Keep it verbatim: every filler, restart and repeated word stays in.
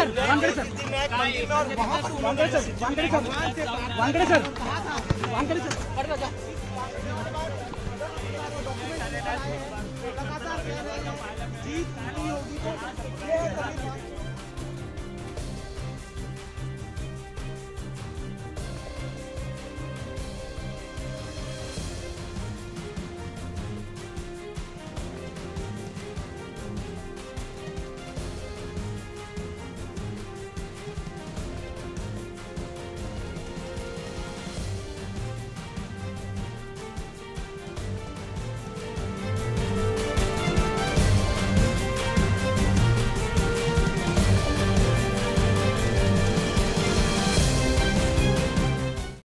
Sir, Wankhede sir, Wankhede sir, Wankhede sir, Wankhede sir, Wankhede sir, हट जा। जीत नहीं होगी तो